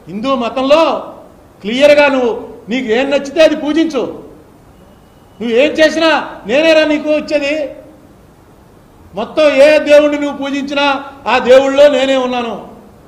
హిందూ మతంలో క్లియర్గా నువ్వు నీకు ఏం నచ్చితే అది పూజించు. నువ్వు ఏం చేసినా నేనేరా నీకు వచ్చేది. మొత్తం ఏ దేవుణ్ణి నువ్వు పూజించినా ఆ దేవుళ్ళలో నేనే ఉన్నాను.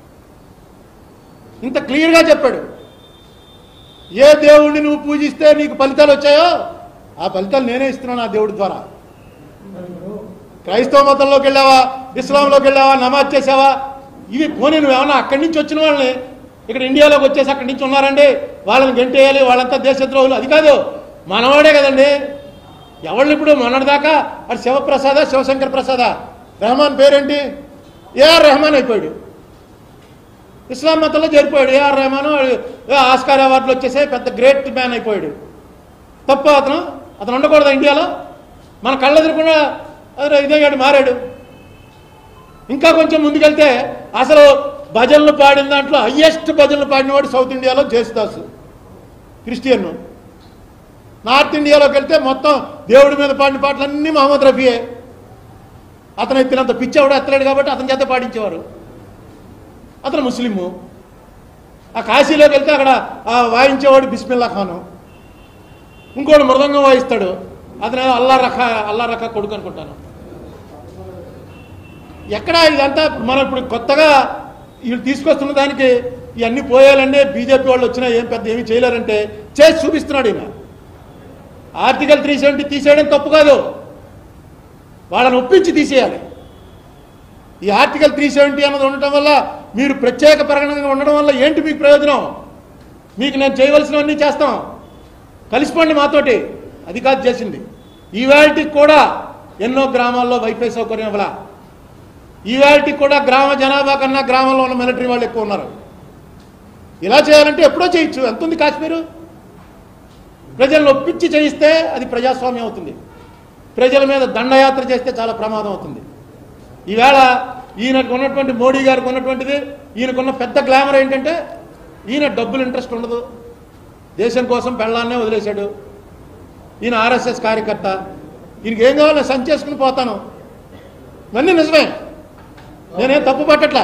ఇంత క్లియర్గా చెప్పాడు. ఏ దేవుణ్ణి నువ్వు పూజిస్తే నీకు ఫలితాలు వచ్చాయో ఆ ఫలితాలు నేనే ఇస్తున్నాను ఆ దేవుడి ద్వారా. క్రైస్తవ మతంలోకి వెళ్ళావా, ఇస్లాంలోకి వెళ్ళావా, నమాజ్ చేసావా, ఇవి పోనీ నువ్వేమన్నా అక్కడి నుంచి వచ్చిన వాళ్ళని ఇక్కడ ఇండియాలోకి వచ్చేసి అక్కడి నుంచి ఉన్నారండి వాళ్ళని గంటేయాలి, వాళ్ళంతా దేశద్రోహులు, అది కాదు. మనవాడే కదండి. ఎవళ్ళు ఇప్పుడు మొన్నటిదాకా అది శివప్రసాద, శివశంకర్ ప్రసాద, రెహమాన్ పేరేంటి, ఏఆర్ రెహమాన్ అయిపోయాడు. ఇస్లాం మతంలో చేరిపోయాడు. ఏఆర్ రెహమాన్ ఆస్కార్ అవార్డులు వచ్చేసే పెద్ద గ్రేట్ మ్యాన్ అయిపోయాడు. తప్ప అతను ఉండకూడదు ఇండియాలో. మన కళ్ళెదురుకుండా ఇదయ్యాడు, మారాడు. ఇంకా కొంచెం ముందుకెళ్తే అసలు భజనలు పాడిన దాంట్లో హయ్యెస్ట్ భజనలు పాడినవాడు సౌత్ ఇండియాలో జేసుదాసు, క్రిస్టియన్. నార్త్ ఇండియాలోకి వెళ్తే మొత్తం దేవుడి మీద పాడిన పాటలన్నీ మహమ్మద్ రఫీయే. అతను ఎత్తినంత పిచ్చేవాడు ఎత్తలేడు కాబట్టి అతని చేత పాడించేవారు. అతను ముస్లిము. ఆ కాశీలోకి వెళ్తే అక్కడ వాయించేవాడు బిస్మిల్లా ఖాను. ఇంకోటి మృదంగం వాయిస్తాడు, అతను అల్లా రఖా కొడుకు అనుకుంటాను. ఎక్కడ ఇదంతా మనం ఇప్పుడు కొత్తగా వీళ్ళు తీసుకొస్తున్న దానికి ఇవన్నీ పోయాలంటే బీజేపీ వాళ్ళు వచ్చినా ఏం పెద్ద ఏమీ చేయలేరంటే చేసి చూపిస్తున్నాడు ఈయన. ఆర్టికల్ 370 తీసేయడం తప్పు కాదు, వాళ్ళని ఒప్పించి తీసేయాలి. ఈ ఆర్టికల్ 370 అన్నది ఉండటం వల్ల మీరు ప్రత్యేక పరిగణనగా ఉండడం వల్ల ఏంటి మీకు ప్రయోజనం? మీకు నేను చేయవలసినవన్నీ చేస్తాం, కలిసిపోండి మాతోటి, అది కాదు చేసింది. ఈవాల్టికి కూడా ఎన్నో గ్రామాల్లో వైఫై సౌకర్యం ఇవ్వాల. ఈవాల్టికి కూడా గ్రామ జనాభా కన్నా గ్రామంలో ఉన్న మిలిటరీ వాళ్ళు ఎక్కువ ఉన్నారు. ఇలా చేయాలంటే ఎప్పుడో చేయొచ్చు. ఎంత ఉంది కాశ్మీరు? ప్రజలను ఒప్పించి చేయిస్తే అది ప్రజాస్వామ్యం అవుతుంది. ప్రజల మీద దండయాత్ర చేస్తే చాలా ప్రమాదం అవుతుంది. ఈవేళ ఈయనకు ఉన్నటువంటి మోడీ గారికి ఉన్నటువంటిది, ఈయనకున్న పెద్ద గ్లామర్ ఏంటంటే ఈయన డబ్బులు ఇంట్రెస్ట్ ఉండదు, దేశం కోసం పెళ్ళాన్నే వదిలేశాడు. ఈయన ఆర్ఎస్ఎస్ కార్యకర్త, ఈయనకి ఏం కావాలో సంచేసుకుని పోతాను. ఇవన్నీ నిజమే, నేనేం తప్పు పట్టట్లా.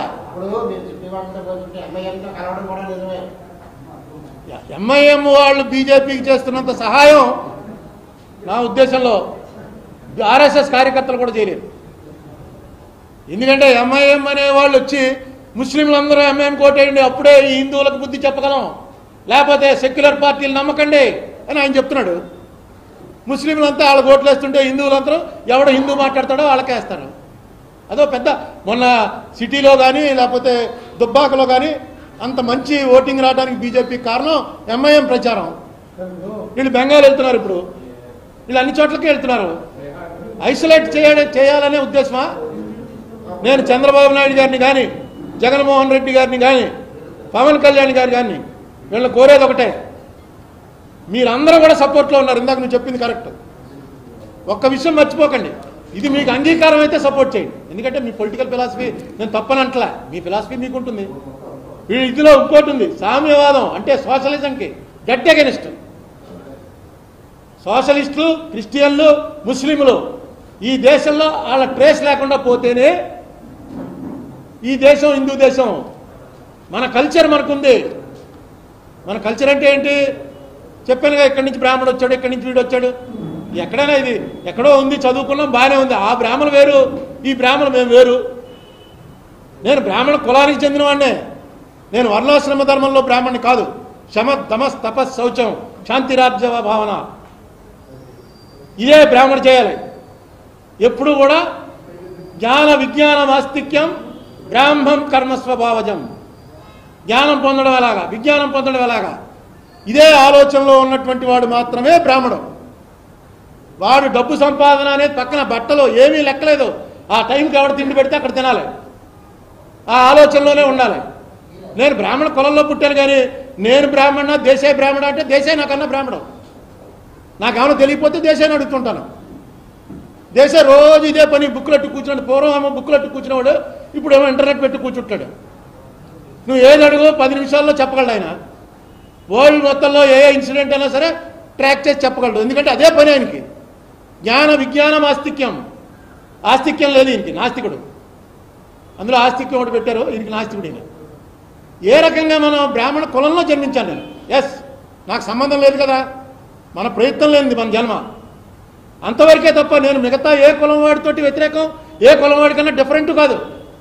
ఎంఐఎం వాళ్ళు బీజేపీకి చేస్తున్నంత సహాయం నా ఉద్దేశంలో ఆర్ఎస్ఎస్ కార్యకర్తలు కూడా చేయలేరు. ఎందుకంటే ఎంఐఎం అనే వాళ్ళు వచ్చి ముస్లింలందరూ ఎంఐఎం కోటేయండి, అప్పుడే ఈ హిందువులకు బుద్ధి చెప్పగలం, లేకపోతే సెక్యులర్ పార్టీలు నమ్మకండి అని ఆయన చెప్తున్నాడు. ముస్లింలంతా వాళ్ళ ఓట్లు వేస్తుంటే హిందువులందరూ ఎవడో హిందూ మాట్లాడతాడో వాళ్ళకేస్తారు. అదో పెద్ద మొన్న సిటీలో కానీ లేకపోతే దుబ్బాకలో కానీ అంత మంచి ఓటింగ్ రావడానికి బీజేపీకి కారణం ఎంఐఎం ప్రచారం. వీళ్ళు బెంగాల్ వెళ్తున్నారు, ఇప్పుడు వీళ్ళు అన్ని చోట్లకి వెళ్తున్నారు. ఐసోలేట్ చేయాలనే ఉద్దేశమా? నేను చంద్రబాబు నాయుడు గారిని కానీ జగన్మోహన్ రెడ్డి గారిని కానీ పవన్ కళ్యాణ్ గారు కానీ వీళ్ళని కోరేది ఒకటే, మీరందరూ కూడా సపోర్ట్లో ఉన్నారు. ఇందాక నువ్వు చెప్పింది కరెక్ట్. ఒక్క విషయం మర్చిపోకండి, ఇది మీకు అంగీకారం అయితే సపోర్ట్ చేయండి. ఎందుకంటే మీ పొలిటికల్ ఫిలాసఫీ నేను తప్పనంటలా, మీ ఫిలాసఫీ మీకు ఉంటుంది. ఇందులో ఇంకోటి ఉంది, సామ్యవాదం అంటే సోషలిజంకి గట్టి అగెనిస్ట్. సోషలిస్టులు, క్రిస్టియన్లు, ముస్లింలు ఈ దేశంలో వాళ్ళ ట్రేస్ లేకుండా పోతేనే ఈ దేశం హిందూ దేశం. మన కల్చర్ మనకుంది. మన కల్చర్ అంటే ఏంటి చెప్పానుగా, ఇక్కడి నుంచి బ్రాహ్మణుడు వచ్చాడు, ఇక్కడి నుంచి వీడు వచ్చాడు. ఎక్కడైనా ఇది ఎక్కడో ఉంది, చదువుకున్నాం, బాగానే ఉంది. ఆ బ్రాహ్మణులు వేరు, ఈ బ్రాహ్మణులు మేము వేరు. నేను బ్రాహ్మణ కులానికి చెందినవాడినే, నేను వర్ణాశ్రమ ధర్మంలో బ్రాహ్మణ్ణి కాదు. శమ తమస్ తపస్ శౌచం శాంతిరాజ్య భావన, ఇదే బ్రాహ్మణ చేయాలి. ఎప్పుడు కూడా జ్ఞాన విజ్ఞానం ఆస్తిక్యం బ్రాహ్మం కర్మస్వభావజం. జ్ఞానం పొందడం ఎలాగా, విజ్ఞానం పొందడం ఎలాగా, ఇదే ఆలోచనలో ఉన్నటువంటి వాడు మాత్రమే బ్రాహ్మణుడు. వాడు డబ్బు సంపాదన అనేది పక్కన బట్టలో ఏమీ లెక్కలేదు. ఆ టైంకి ఎవడు తిండి పెడితే అక్కడ తినాలి, ఆ ఆలోచనలోనే ఉండాలి. నేను బ్రాహ్మణ కులంలో పుట్టాను, కానీ నేను బ్రాహ్మణ దేశే బ్రాహ్మణ అంటే దేశే నాకన్నా బ్రాహ్మణం. నాకేమైనా తెలియకపోతే దేశాన్ని అడుగుతుంటాను. దేశ రోజు ఇదే పని, బుక్కులట్టు కూర్చున్నాడు. పూర్వం ఏమో బుక్కులట్టు కూర్చున్నవాడు, ఇప్పుడు ఏమో ఇంటర్నెట్ పెట్టి కూర్చుంటాడు. నువ్వు ఏది అడుగు 10 నిమిషాల్లో చెప్పగలడు ఆయన. వరల్డ్ మొత్తంలో ఏ ఇన్సిడెంట్ అయినా సరే ట్రాక్ చేసి చెప్పగలడు. ఎందుకంటే అదే పని ఆయనకి. జ్ఞాన విజ్ఞానం ఆస్తిక్యం. ఆస్తిక్యం లేదు ఈయనకి, నాస్తికుడు. అందులో ఆస్తిక్యం ఒకటి పెట్టారు, ఈయనకి నాస్తికుడు. ఈయన ఏ రకంగా మనం బ్రాహ్మణ కులంలో జన్మించాను నేను. ఎస్, నాకు సంబంధం లేదు కదా, మన ప్రయత్నం లేనిది మన జన్మ, అంతవరకే తప్ప నేను మిగతా ఏ కులం వాడితోటి వ్యతిరేకం, ఏ కులం వాడి కన్నా డిఫరెంట్ కాదు.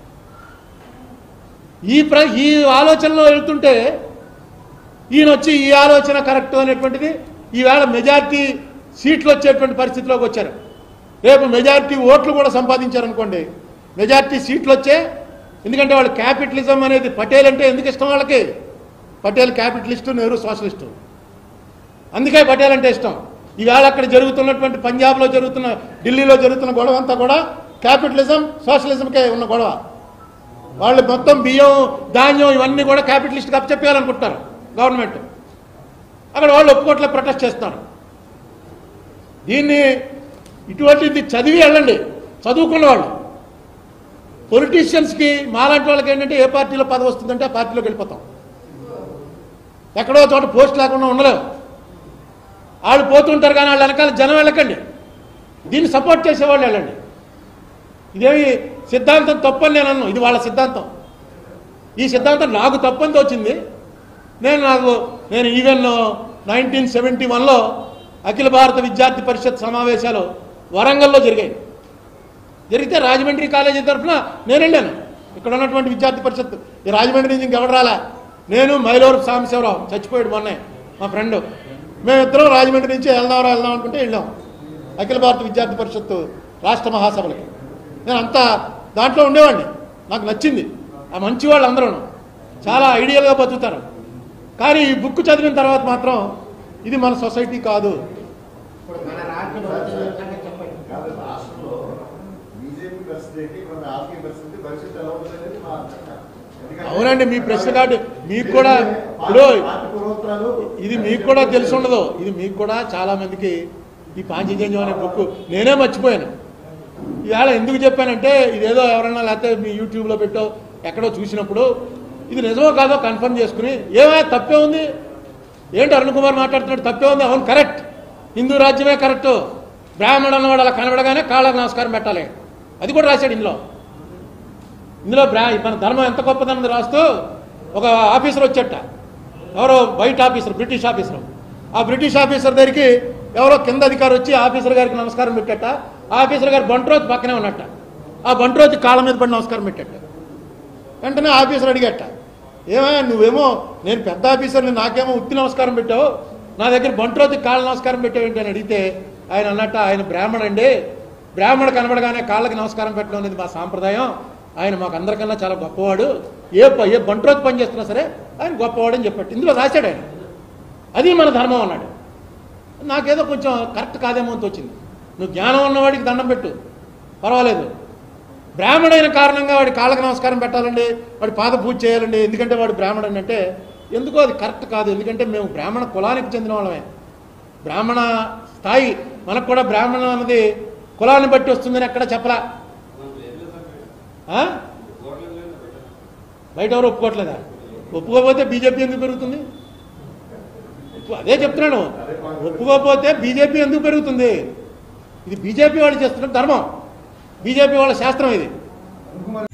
ఈ ఆలోచనలో వెళ్తుంటే ఈయన వచ్చి ఈ ఆలోచన కరెక్ట్ అనేటువంటిది ఈవేళ మెజారిటీ సీట్లు వచ్చేటువంటి పరిస్థితిలోకి వచ్చారు. రేపు మెజారిటీ ఓట్లు కూడా సంపాదించారనుకోండి, మెజారిటీ సీట్లు వచ్చే, ఎందుకంటే వాళ్ళు క్యాపిటలిజం అనేది, పటేల్ అంటే ఎందుకు ఇష్టం వాళ్ళకి, పటేల్ క్యాపిటలిస్టు, నెహ్రూ సోషలిస్టు, అందుకే పటేల్ అంటే ఇష్టం. ఈవేళ అక్కడ జరుగుతున్నటువంటి పంజాబ్లో జరుగుతున్న, ఢిల్లీలో జరుగుతున్న గొడవ అంతా కూడా క్యాపిటలిజం సోషలిజంకే ఉన్న గొడవ. వాళ్ళు మొత్తం బియ్యం ధాన్యం ఇవన్నీ కూడా క్యాపిటలిస్ట్కి అప్పచెప్పేయాలనుకుంటున్నారు గవర్నమెంట్. అక్కడ వాళ్ళు ఒప్పుకోట్లే ప్రొటెస్ట్ చేస్తున్నారు. దీన్ని ఇటువంటిది చదివి వెళ్ళండి, చదువుకున్న వాళ్ళు. పొలిటీషియన్స్కి మాలాంటి వాళ్ళకి ఏంటంటే ఏ పార్టీలో పదవి వస్తుందంటే ఆ పార్టీలోకి వెళ్ళిపోతాం, ఎక్కడో చోట పోస్ట్ లేకుండా ఉండలేవు. వాళ్ళు పోతుంటారు కానీ వాళ్ళ వెనకాల జనం వెళ్ళకండి, దీన్ని సపోర్ట్ చేసేవాళ్ళు వెళ్ళండి. ఇదేమి సిద్ధాంతం తప్పని నేను అన్నాను, ఇది వాళ్ళ సిద్ధాంతం. ఈ సిద్ధాంతం నాకు తప్పని వచ్చింది. నేను ఈవెన్ 1971లో అఖిల భారత విద్యార్థి పరిషత్ సమావేశాలు వరంగల్లో జరిగితే రాజమండ్రి కాలేజీ తరఫున నేను వెళ్ళాను. ఇక్కడ ఉన్నటువంటి విద్యార్థి పరిషత్, ఈ రాజమండ్రి నుంచి ఇంకెవరు రాలే, నేను మైలూరు సాంబశివరావు, చచ్చిపోయాడు మొన్నే మా ఫ్రెండ్, మేమిద్దరం రాజమండ్రి నుంచి వెళ్దాం అనుకుంటే వెళ్ళాం అఖిల భారత విద్యార్థి పరిషత్ రాష్ట్ర మహాసభలకి. నేను అంతా దాంట్లో ఉండేవాడిని, నాకు నచ్చింది. ఆ మంచి వాళ్ళు అందరూ చాలా ఐడియల్గా బతుకుతారు. కానీ ఈ బుక్ చదివిన తర్వాత మాత్రం ఇది మన సొసైటీ కాదు. అవునండి, మీ ప్రశ్న కార్డు మీకు కూడా ఇప్పుడు ఇది మీకు కూడా తెలిసి ఉండదు. ఇది మీకు కూడా చాలా మందికి ఈ పాంచజన్యం అనే బుక్ నేనే మర్చిపోయాను. ఇవాళ ఎందుకు చెప్పానంటే ఇదేదో ఎవరన్నా లేకపోతే మీ యూట్యూబ్లో పెట్టో ఎక్కడో చూసినప్పుడు ఇది నిజమో కాదో కన్ఫర్మ్ చేసుకుని, ఏమైనా తప్పే ఉంది ఏంటి అరుణ్ కుమార్ మాట్లాడుతున్నాడు, తప్పే ఉంది, అవును కరెక్ట్, హిందూ రాజ్యమే కరెక్టు, బ్రాహ్మణ అన్నవాడు అలా కనబడగానే కాళ్ళకు నమస్కారం పెట్టాలి, అది కూడా రాశాడు ఇందులో మన ధర్మం ఎంత గొప్పదన్నది రాస్తూ ఒక ఆఫీసర్ వచ్చేట, ఎవరో బయట ఆఫీసర్, బ్రిటిష్ ఆఫీసర్. ఆ బ్రిటిష్ ఆఫీసర్ దగ్గరికి ఎవరో కింద అధికారి వచ్చి ఆఫీసర్ గారికి నమస్కారం పెట్టట. ఆఫీసర్ గారు బంట్రోత్ పక్కనే ఉన్నట్ట, ఆ బంట్రోత్ కాళ్ళ మీద పడి నమస్కారం పెట్టట. వెంటనే ఆఫీసర్ అడిగట, ఏమయ్యా నువ్వేమో నేను పెద్ద ఆఫీసర్ని, నాకేమో ఉత్తి నమస్కారం పెట్టావు, నా దగ్గర బంట్రోత్ కాళ్ళ నమస్కారం పెట్టావు ఏంటి అని అడిగితే ఆయన అన్నట్ట, ఆయన బ్రాహ్మణ అండి, బ్రాహ్మణ కనబడగానే కాళ్ళకి నమస్కారం పెట్టడం అనేది మా సాంప్రదాయం, ఆయన మాకు అందరికన్నా చాలా గొప్పవాడు, ఏ బంట్రోత్ పని చేస్తున్నా సరే ఆయన గొప్పవాడు అని చెప్పట్టు ఇందులో రాశాడు ఆయన. అది మన ధర్మం అన్నాడు. నాకేదో కొంచెం కరెక్ట్ కాదేమో అని వచ్చింది. నువ్వు జ్ఞానం ఉన్నవాడికి దండం పెట్టు పర్వాలేదు, బ్రాహ్మణైన కారణంగా వాడి కాళ్ళకి నమస్కారం పెట్టాలండి, వాడి పాద పూజ చేయాలండి ఎందుకంటే వాడు బ్రాహ్మణుడు అంటే ఎందుకో అది కరెక్ట్ కాదు. ఎందుకంటే మేము బ్రాహ్మణ కులానికి చెందిన వాళ్ళమే, బ్రాహ్మణ స్థాయి మనకు కూడా బ్రాహ్మణం అన్నది కులాన్ని బట్టి వస్తుందని ఎక్కడ చెప్పలా. బయట ఎవరు ఒప్పుకోవట్లేదా? ఒప్పుకోకపోతే బీజేపీ ఎందుకు పెరుగుతుంది? అదే చెప్తున్నాను, ఒప్పుకోకపోతే బీజేపీ ఎందుకు పెరుగుతుంది? ఇది బీజేపీ వాళ్ళు చేస్తున్న ధర్మం, బీజేపీ వాళ్ళ శాస్త్రం ఇది.